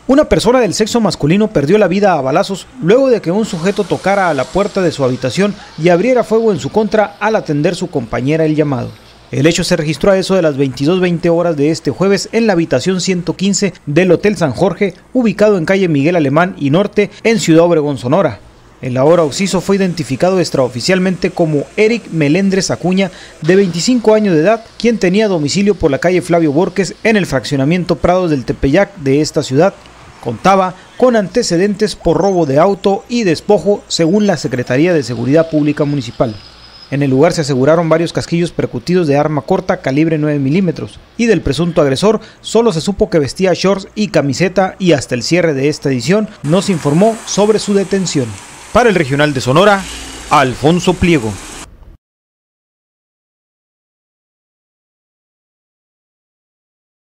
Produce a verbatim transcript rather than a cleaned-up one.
Una persona del sexo masculino perdió la vida a balazos luego de que un sujeto tocara a la puerta de su habitación y abriera fuego en su contra al atender su compañera el llamado. El hecho se registró a eso de las veintidós veinte horas de este jueves en la habitación ciento quince del Hotel San Jorge, ubicado en calle Miguel Alemán y Norte, en Ciudad Obregón, Sonora. El ahora occiso fue identificado extraoficialmente como Eric Melendres Acuña, de veinticinco años de edad, quien tenía domicilio por la calle Flavio Borges en el fraccionamiento Prados del Tepeyac de esta ciudad. Contaba con antecedentes por robo de auto y despojo, según la Secretaría de Seguridad Pública Municipal. En el lugar se aseguraron varios casquillos percutidos de arma corta calibre nueve milímetros, y del presunto agresor solo se supo que vestía shorts y camiseta, y hasta el cierre de esta edición no se informó sobre su detención. Para el Regional de Sonora, Alfonso Pliego.